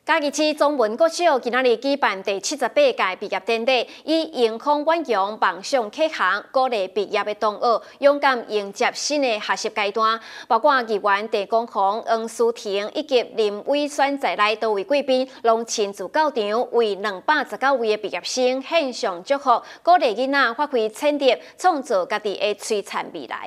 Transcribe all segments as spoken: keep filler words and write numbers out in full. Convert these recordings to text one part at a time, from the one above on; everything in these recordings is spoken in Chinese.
嘉义市中文国小今仔日举办第七十八届毕业典礼，以迎空远扬、梦想启航，鼓励毕业的同学勇敢迎接新的学习阶段。包括议员郑公宏、黄舒婷以及林伟选在内多位贵宾，拢亲自到场，为两百十九位的毕业生献上祝福，鼓励囡仔发挥潜力，创造家己的璀璨未来。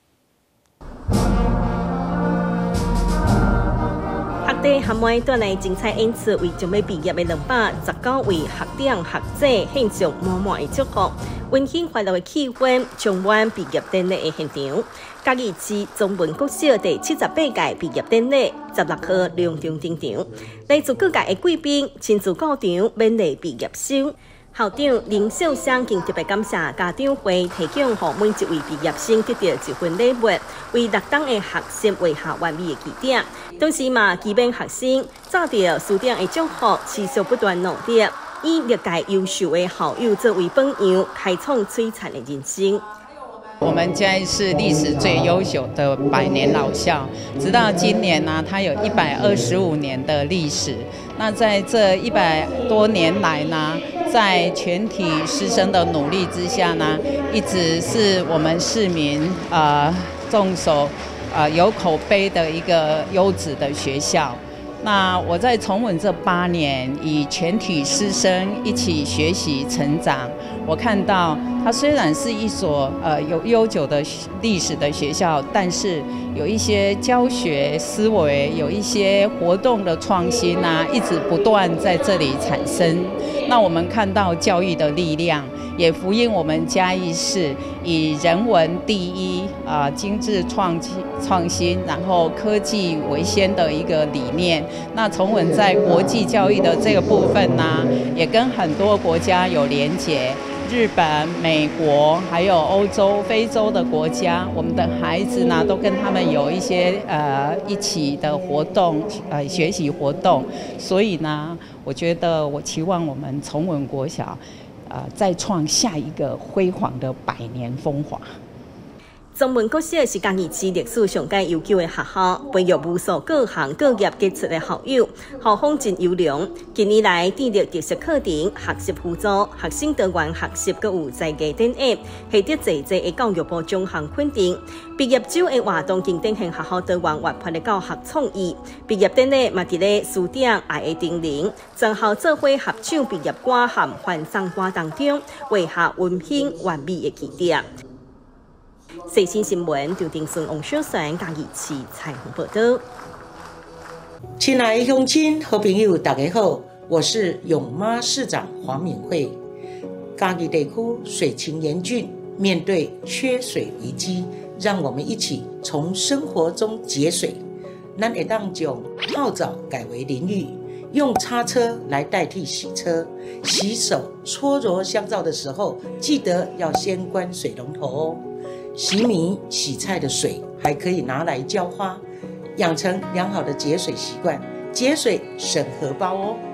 学弟学妹带来精彩演出，为准备毕业的两百十九位学长学姐献上满满的祝福。温馨快乐的气氛充满毕业典礼的现场。嘉义市中文国小第七十八届毕业典礼十六号隆重登场，来自各界的贵宾亲自到场勉励毕业生。 校长林秀香更特别感谢家长会提供予每一位毕业生得到一份礼物，为六档的学习画下完美的起点。同时嘛，期盼学生照着师长的祝福，持续不断努力，以历届优秀的校友作为榜样，开创璀璨的人生。 我们嘉义市历史最悠久的百年老校，直到今年呢、啊，它有一百二十五年的历史。那在这一百多年来呢，在全体师生的努力之下呢，一直是我们市民呃众所呃有口碑的一个优质的学校。 那我在重文这八年，以全体师生一起学习成长。我看到它虽然是一所呃有悠久的历史的学校，但是有一些教学思维，有一些活动的创新啊，一直不断在这里产生。那我们看到教育的力量，也福音我们嘉义市以人文第一啊、呃、精致创创新，然后科技为先的一个理念。 那崇文在国际教育的这个部分呢，也跟很多国家有连结，日本、美国，还有欧洲、非洲的国家，我们的孩子呢，都跟他们有一些呃一起的活动，呃学习活动。所以呢，我觉得我期望我们崇文国小，呃，再创下一个辉煌的百年风华。 中文国小是嘉义市历史上界悠久的学校，培育无数各行各业杰出的校友，校风真优良。近年来，致力特色课程、学习辅助、学生多元学习，各有在地展演，获得济济的教育部奖项肯定。毕业周的活动更展现学校多元活泼的教学创意。毕业典礼嘛，伫咧师长爱的叮咛，全校做伙合唱毕业歌和欢送歌当中，画下温馨完美的起点。 最新新闻，刘定顺、王小璇、嘉义市采访报道。 亲爱的乡亲、好朋友，大家好，我是永妈市长黄敏惠。嘉义地区水情严峻，面对缺水危机，让我们一起从生活中节水。咱会当将泡澡改为淋浴，用擦车来代替洗车。洗手、搓揉香皂的时候，记得要先关水龙头哦。 洗米、洗菜的水还可以拿来浇花，养成良好的节水习惯，节水省荷包哦。